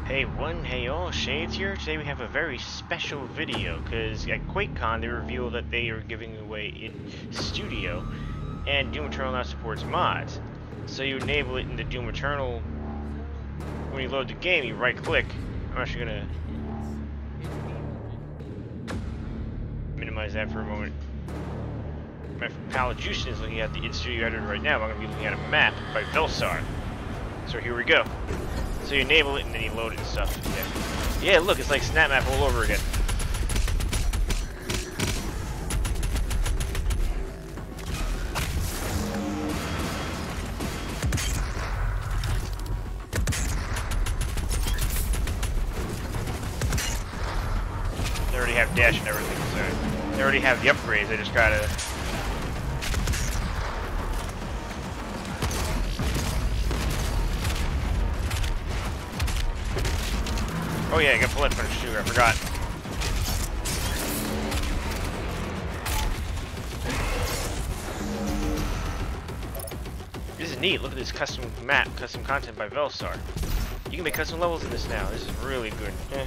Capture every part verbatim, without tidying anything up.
Hey one, hey all, Shades here. Today we have a very special video because at QuakeCon they revealed that they are giving away in Studio and Doom Eternal now supports mods. So you enable it in the Doom Eternal. When you load the game, you right click. I'm actually gonna minimize that for a moment. My pal Juicin is looking at the in-studio editor right now. I'm gonna be looking at a map by Velsar. So here we go. So you enable it and then you load it and stuff. Yeah, yeah, look, it's like Snapmap all over again. They already have dash and everything, so they already have the upgrades. I just gotta. Oh yeah, I got bullet punch too, I forgot. This is neat, look at this custom map, custom content by Velsar. You can make custom levels in this now, this is really good. Eh.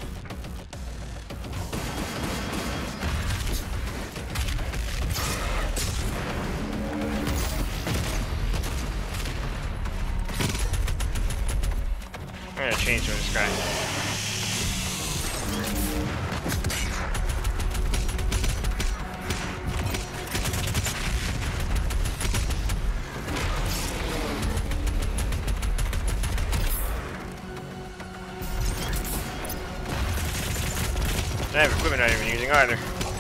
I'm gonna change to this guy. I have equipment I'm not even using either.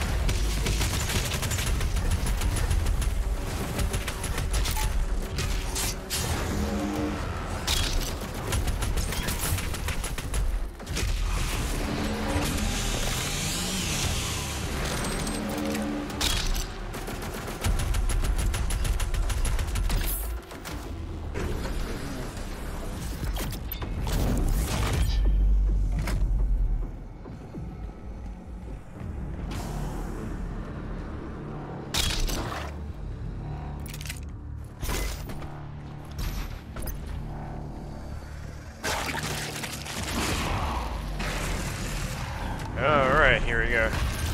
Alright, here we go.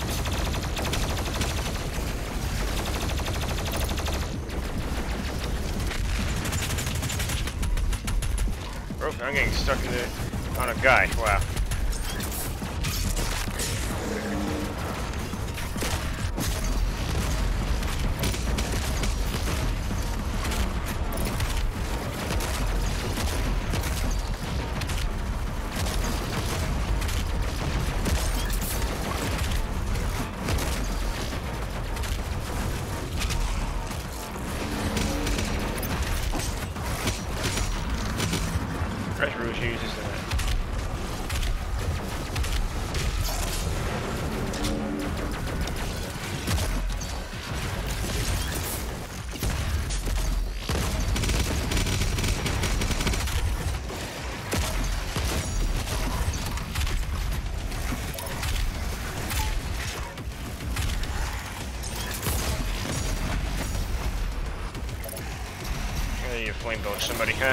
Oh, I'm getting stuck in the, on a guy. Wow. Fresh Rouge uses that. Hey, you flame belch somebody, huh?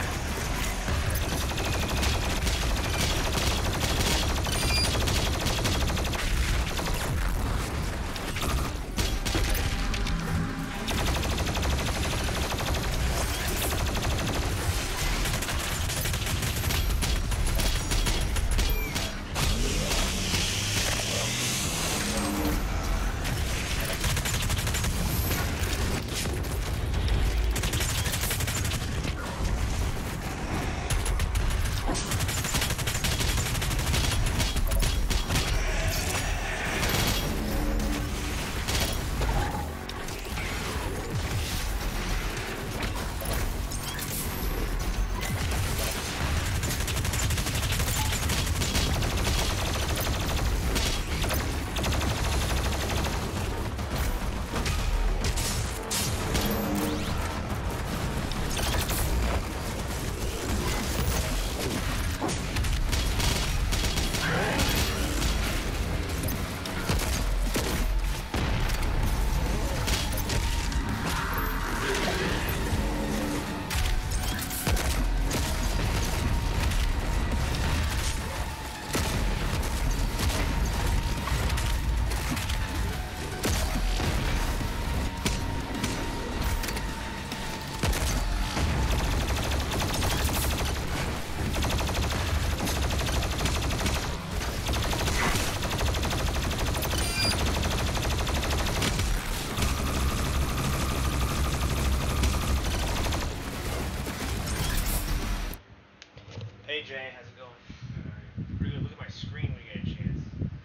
Jay. How's it going? Pretty good. Look at my screen when you get a chance.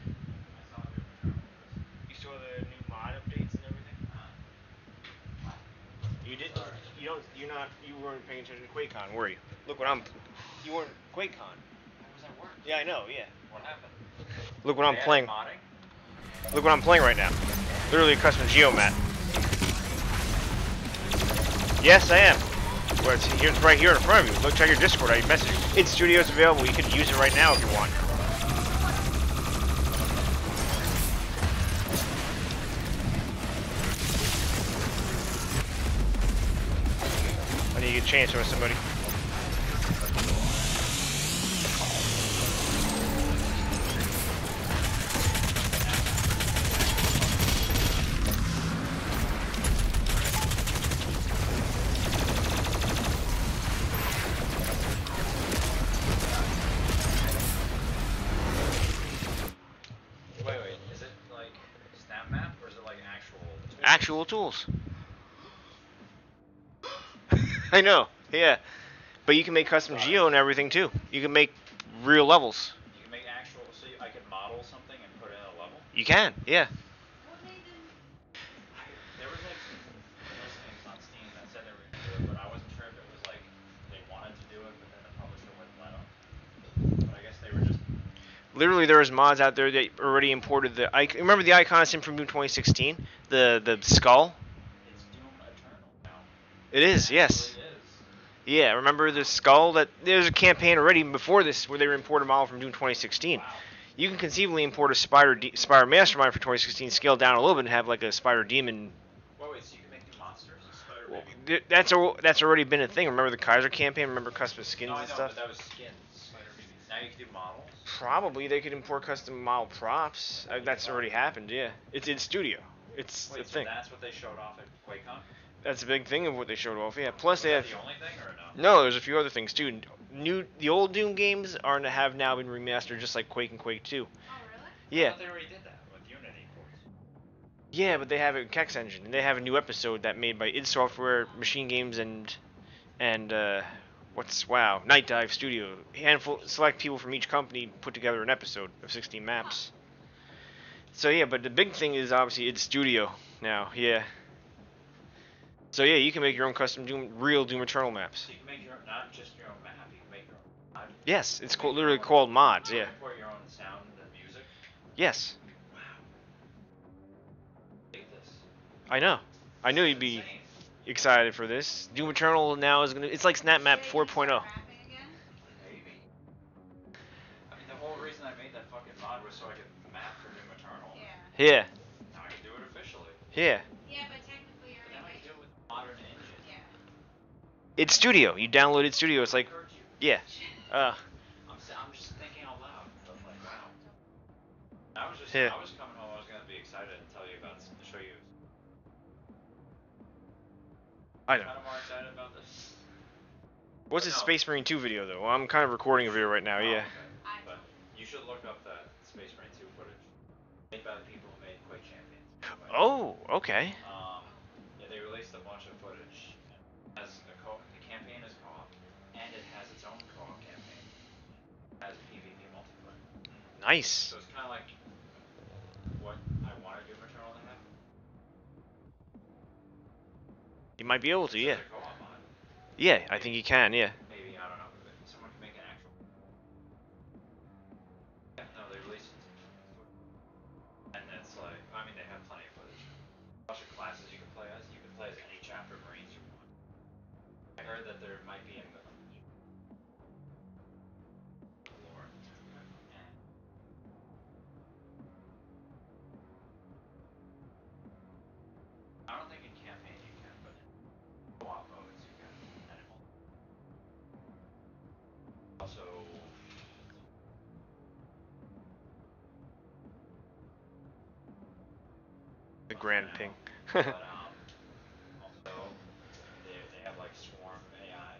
You saw the new mod updates and everything? You did. You don't. You're not. You weren't paying attention to QuakeCon, were you? Look what I'm. You weren't QuakeCon. How was that work? Yeah, I know. Yeah. What happened? Look what I'm They playing. modding? Look what I'm playing right now. Literally a custom geomat. Yes, I am. Well, it's, here, it's right here in front of you. Look, check your Discord. I messaged. Id Studio's available. You can use it right now if you want. I need to get a chance with somebody. Wait, wait, is it like Snapmap or is it like actual tools? Actual tools. I know, yeah. But you can make custom geo and everything too. You can make real levels. You can make actual, so you, I could model something and put it in a level? You can, yeah. I, there was like some listings on Steam that said they were going to do it, but I wasn't sure if it was like they wanted to do it, but then the publisher wouldn't let them. But I guess they were just... Literally, there was mods out there that already imported the. I remember the icon sim from Doom twenty sixteen, the the skull. It's Doom Eternal now. It is, It yes. really is. Yeah, remember the skull? That there's a campaign already even before this where they imported a model from Doom twenty sixteen. Wow. You can conceivably import a Spider D, Spider Mastermind for twenty sixteen, scale down a little bit, and have like a Spider Demon. Wait, wait, so you can make new monsters? Spider Well, Demon? th- that's a, that's already been a thing. Remember the Kaiser campaign? Remember custom skins No, I and know, stuff? but that was skins. Spider Demon. Now you can do models? Probably they could import custom model props. Uh, that's already happened. Yeah, it's in Studio. It's Wait, a so thing. that's what they showed off at QuakeCon? That's a big thing of what they showed off. Yeah. Plus Was they that have. the only thing or no? No, there's a few other things too. New, the old Doom games are to have now been remastered, just like Quake and Quake two. Oh, really? Yeah. I thought they already did that with Unity ports. Yeah, but they have it in Kex Engine, and they have a new episode that made by id Software, Machine Games, and and uh, what's wow, Night Dive Studio. Handful, select people from each company put together an episode of sixteen maps. So yeah, but the big thing is obviously id Studio now. Yeah. So yeah, you can make your own custom Doom, real Doom Eternal maps. So you can make your own, not just your own map, you can make your own mod. Yes, it's You called, make your literally own- called mods. you Yeah. can import your own sound and music. Yes. Wow. Take this. I know. I knew you'd be Insane. excited for this. Doom Eternal now is gonna. It's like Snapmap four point oh. Maybe. I mean, the whole reason I made that fucking mod was so I could map for Doom Eternal. Yeah. Yeah. Now I can do it officially. Yeah. Yeah, but technically you're But now I right. can do it with modern engine. Yeah. It's Studio. You download it Studio. It's like, I heard you. yeah. Uh. I'm, s- I'm just thinking out loud. I'm like, wow. I was just, Yeah. I was coming home. I was gonna be excited and tell you about, s- to show you. I know. Kind of more excited about this. What's Or the no. Space Marine two video though? Well, I'm kind of recording a video right now. Oh, Yeah. okay. But you should look up that Space Marine two footage made by the people who made Quake Champions. by the way. Oh. Okay. Um, yeah, they released a bunch of footage. It has the co the campaign is co-op, and it has its own co-op campaign. It has PvP multiplayer. Nice. So it's kind of like what I wanted Doom Eternal to have. You might be able to. Yeah. It's a co-op mod. Yeah. I think you can. Yeah. Maybe, I don't know. But someone can make an actual. Yeah, no, they released it. And it's like, I mean, they have plenty of footage. A bunch of classes you can play as. You can play as any chapter of Marines you want. I heard that there might be a lore. And I don't think in campaign you can, but in co-op modes you can. And it will- also, The Grand Ping. but um, also they they have like swarm A I.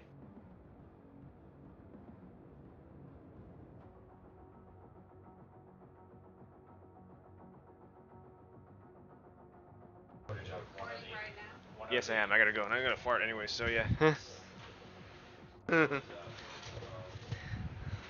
Footage of one of Recording the- right now? one of Yes, I the- am. I gotta go, and I'm gonna fart anyway. So yeah. footage of, uh,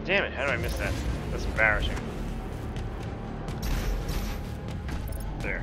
Damn it, how do I miss that? That's embarrassing. There.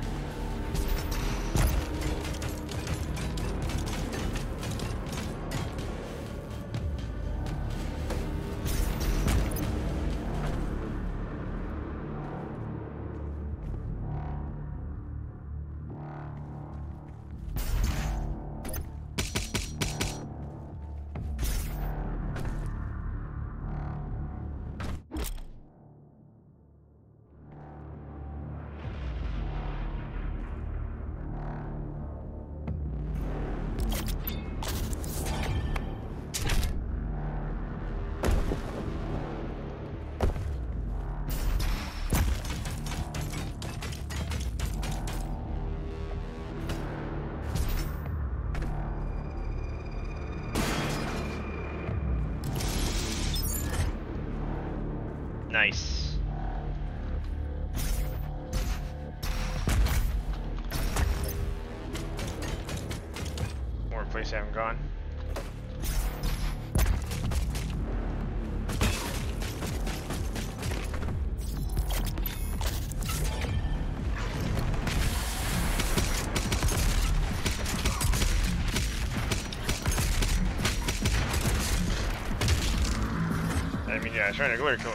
Nice. More place I haven't gone. I mean, yeah, I was trying to go there, kill him.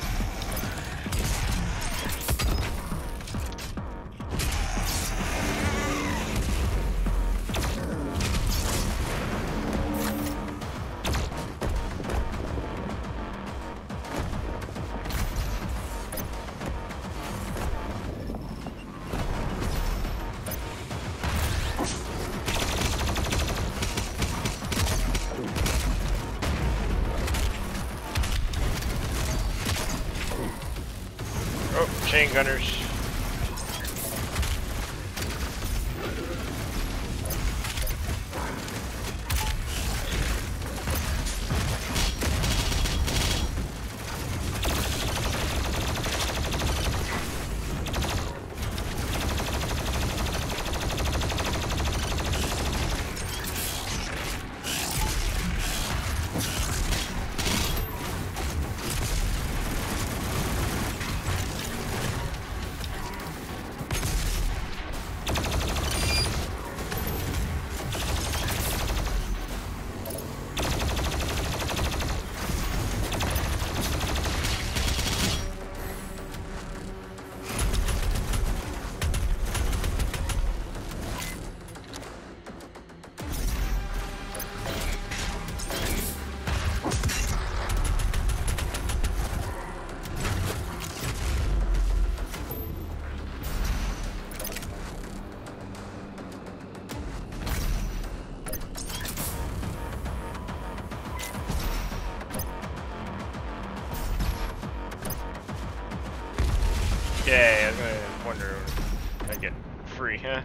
Oh, chain gunners. Yeah, I was gonna wonder if I get free, huh?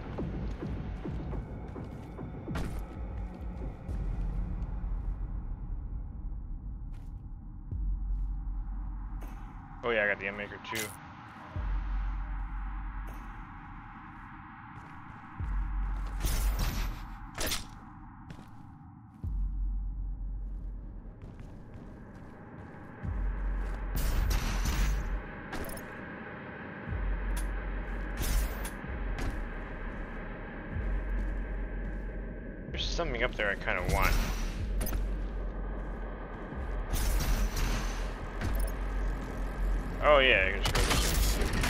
Oh yeah, I got the M maker too. There's something up there I kind of want. Oh yeah, I can just go this way.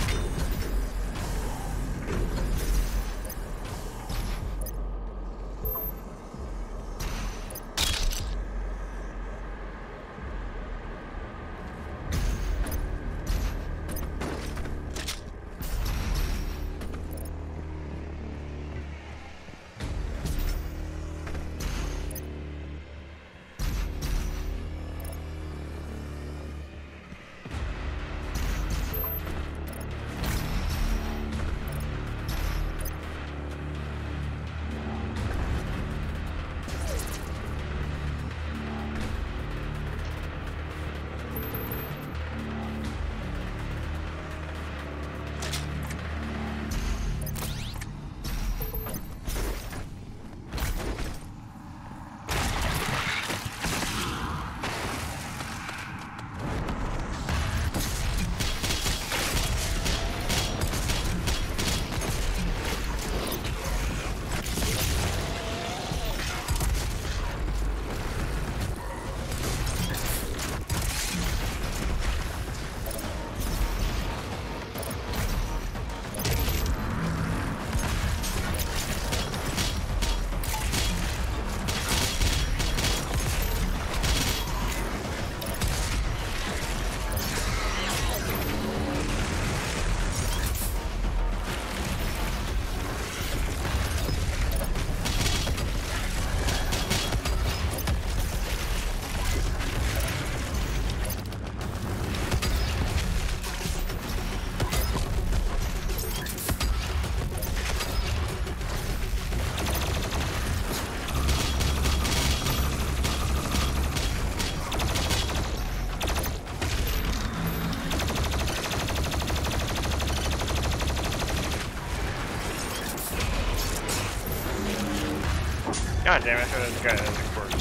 God damn it, I thought that was a guy that was a corpse.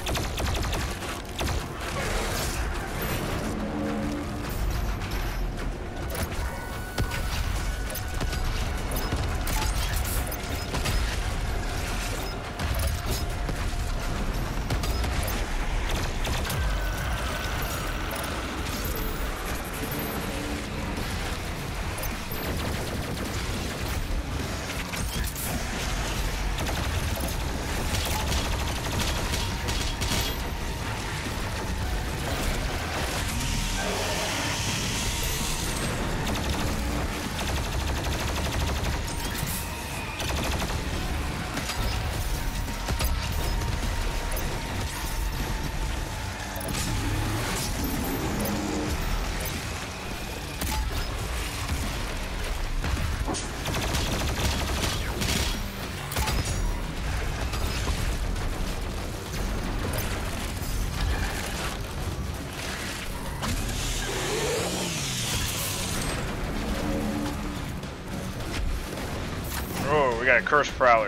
Oh, we got a cursed prowler.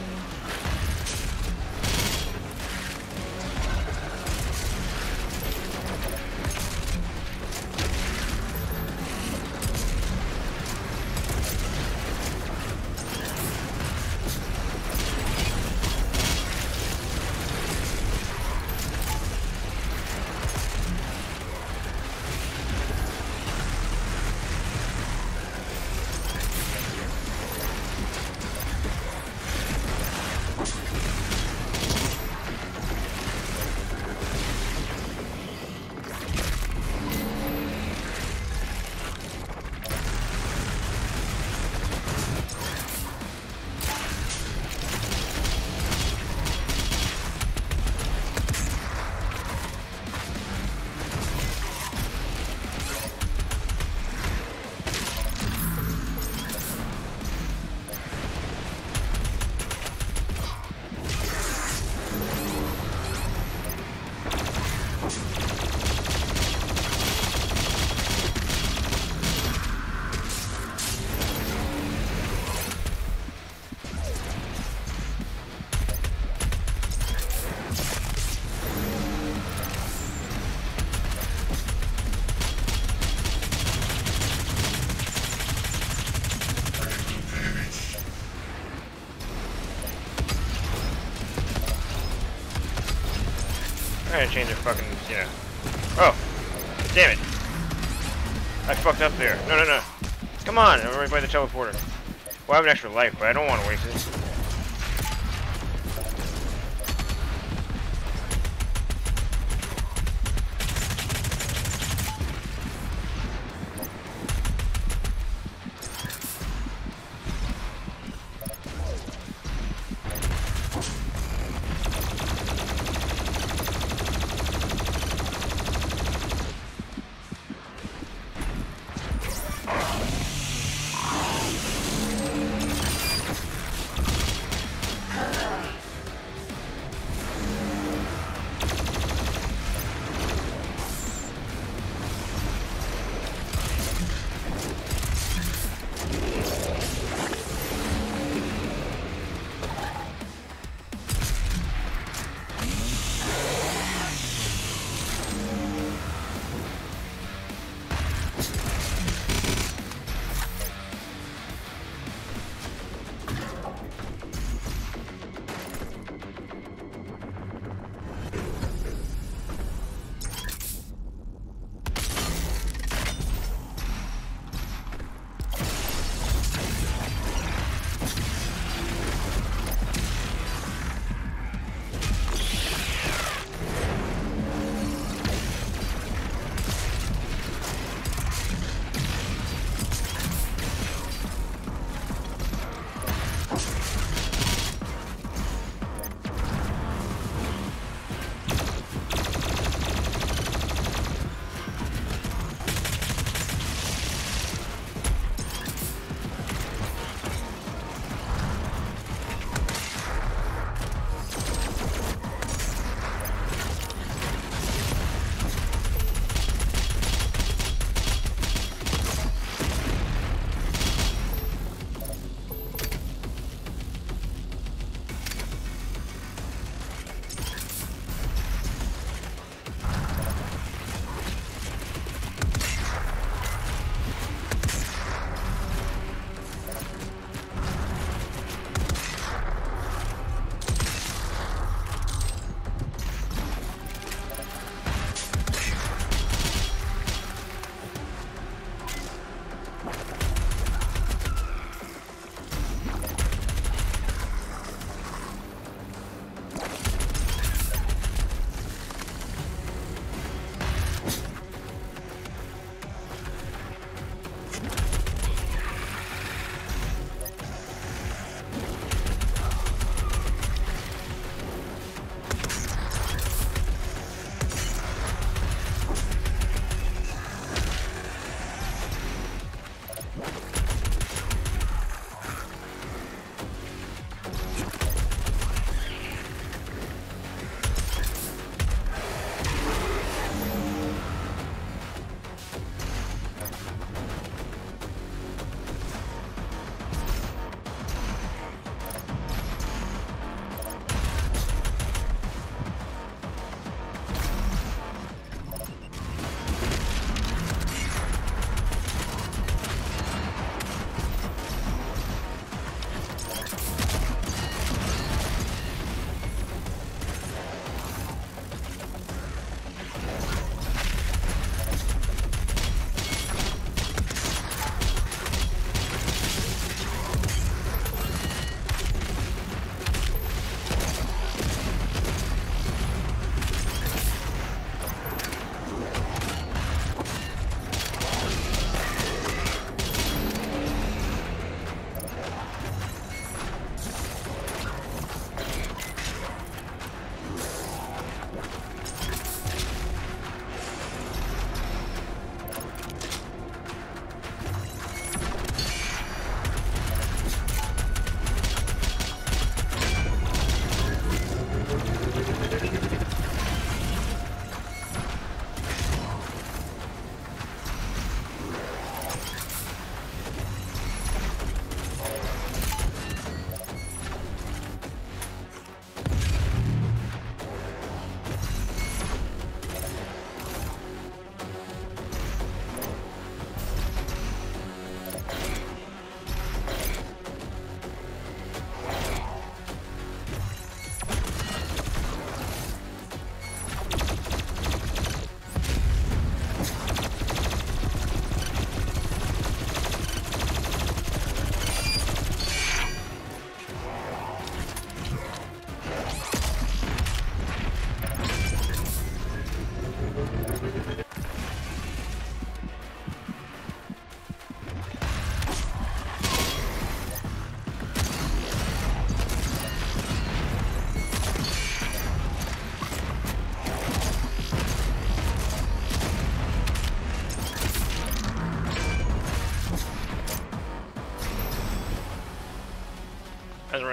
I'm gonna change the fucking, you know. Oh, damn it! I fucked up there. No, no, no. Come on, I'm right by the teleporter. Well, I have an extra life, but I don't want to waste it.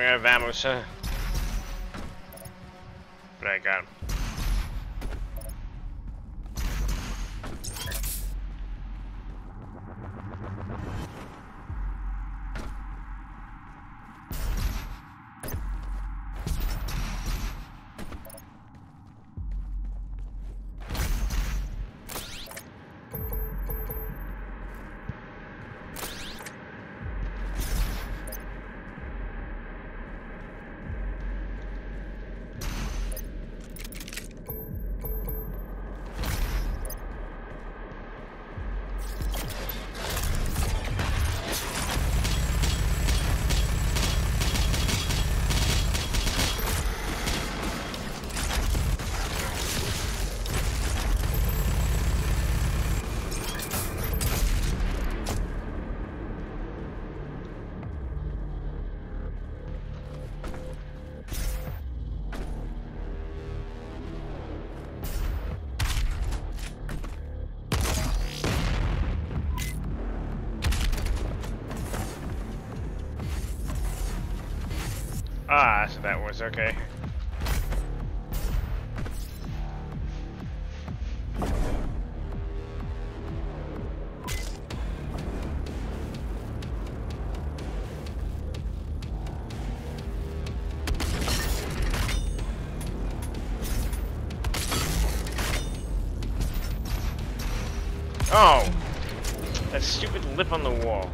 out of ammo, sir. But I got him. Ah, so that was okay. Oh! That stupid lip on the wall.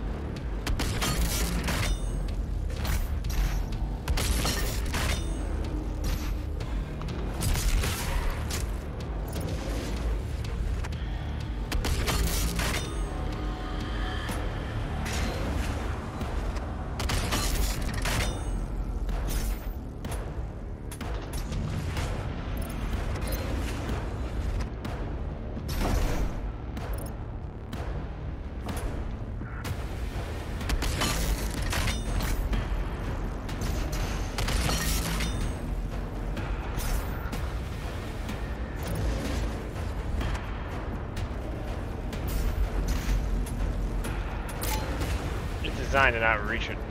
Designed to not reach it.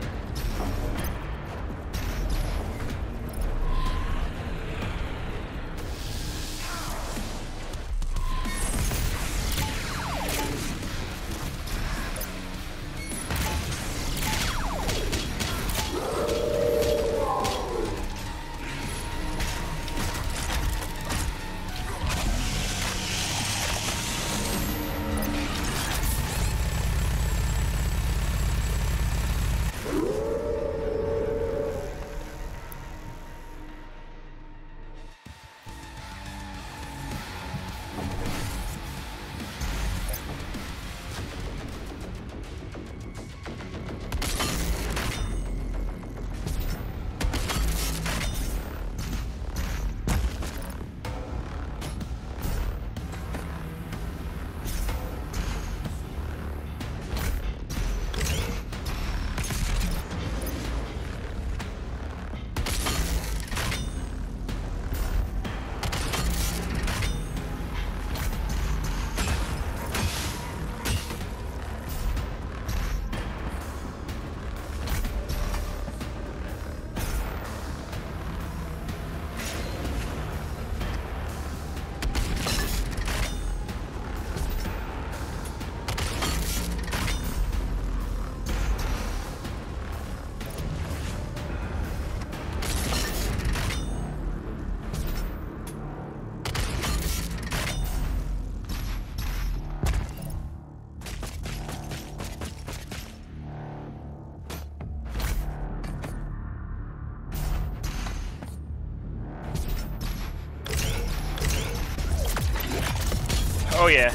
Oh yeah.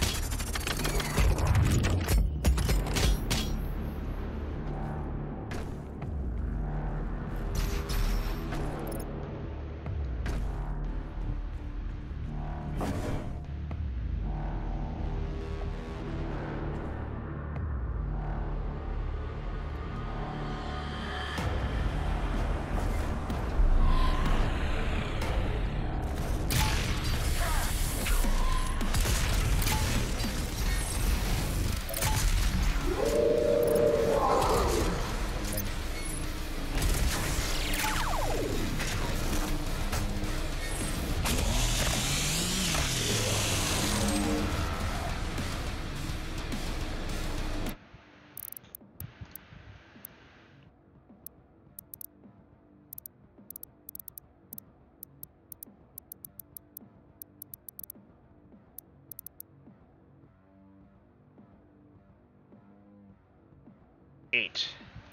Eight.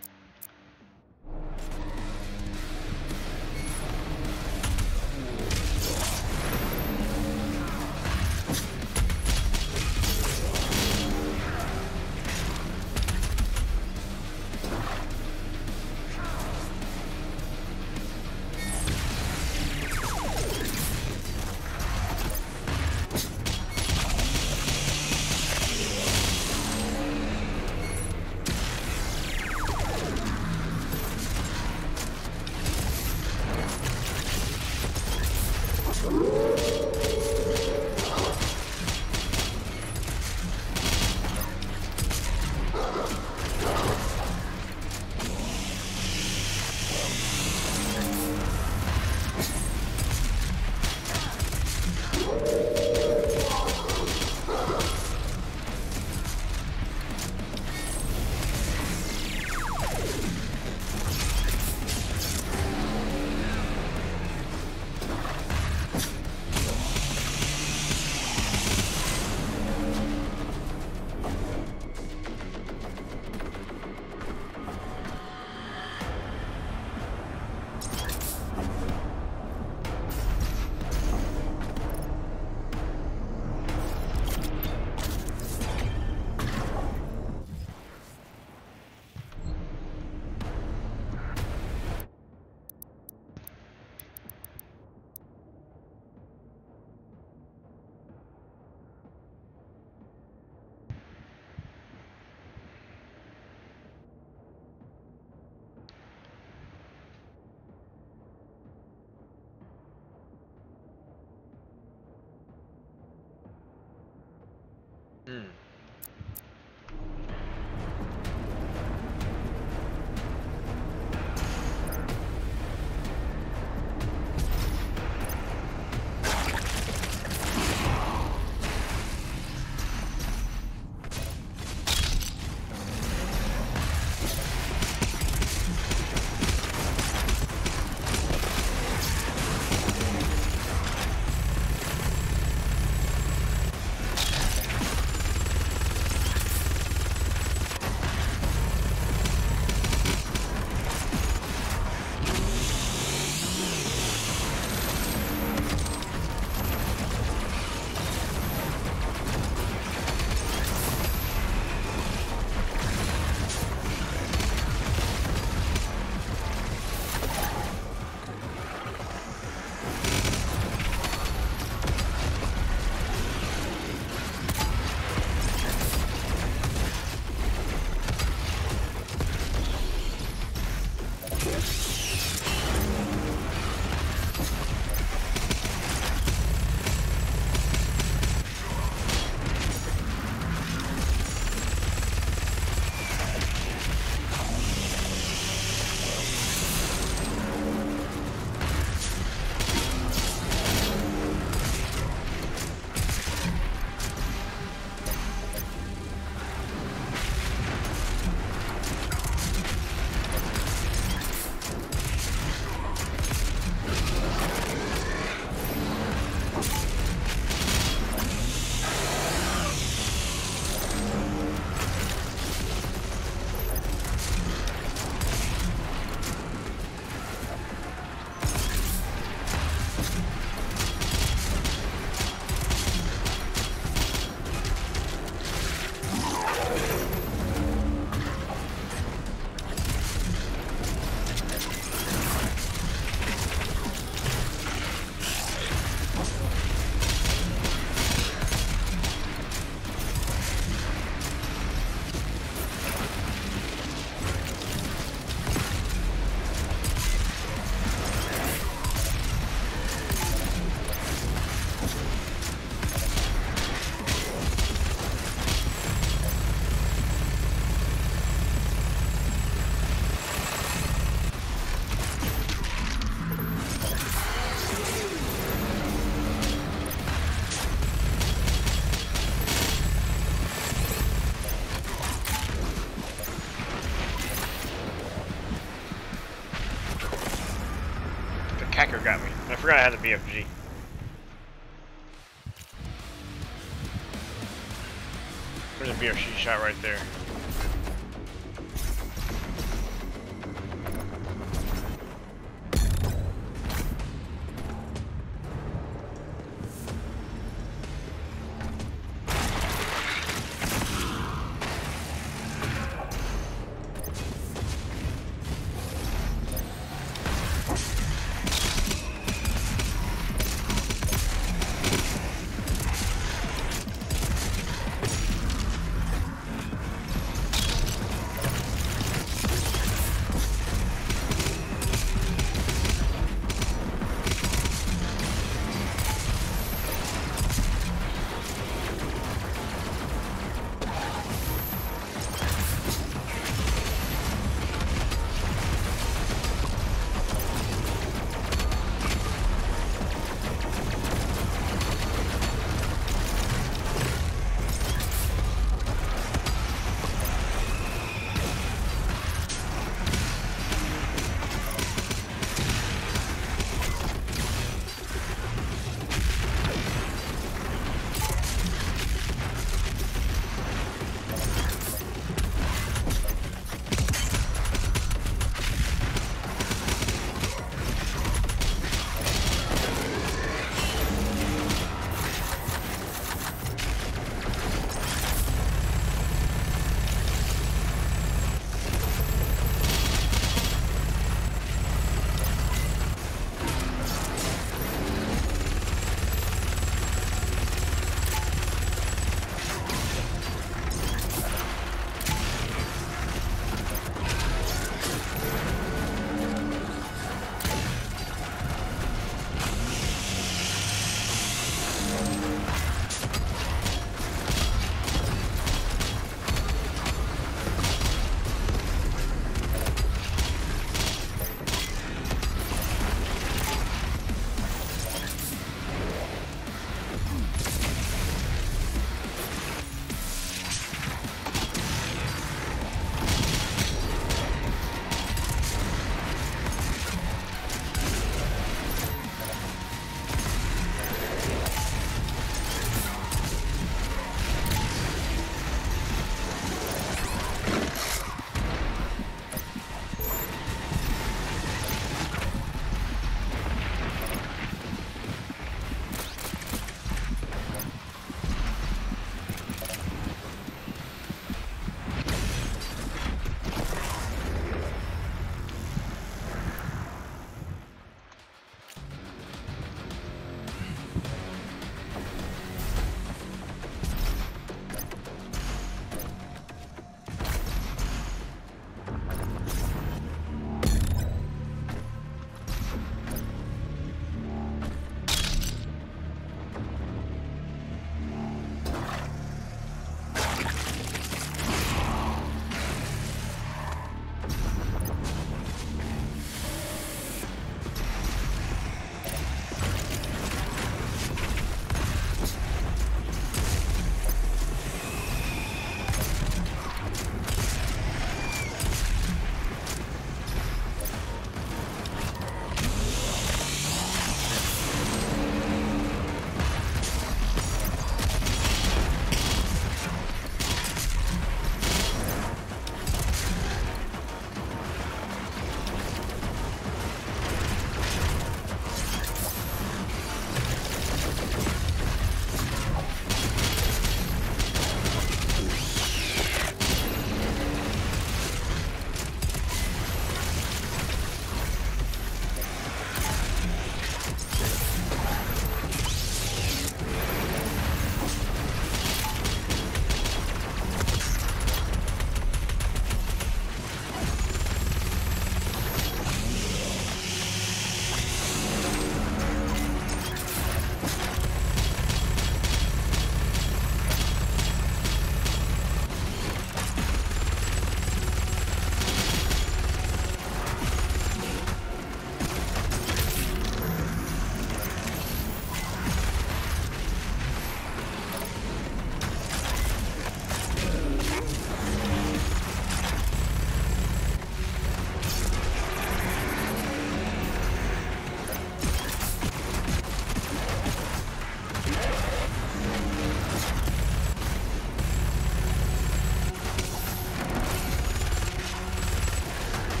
Hmm. Hacker got me. I forgot I had the B F G. There's a B F G shot right there.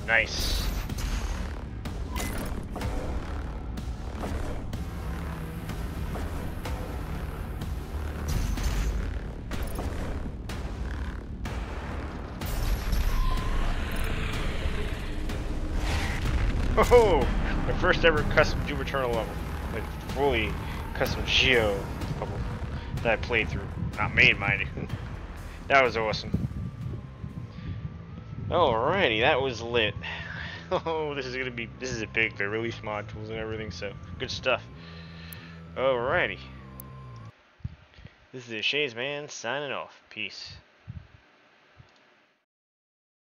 Nice. Oh, my first ever custom Doom Eternal level, like fully custom Geo level that I played through, not made, mind you. That was awesome. Alrighty, that was lit. Oh, this is gonna be, this is a big, they release modules and everything, so good stuff. Alrighty. This is Shades Man signing off. Peace.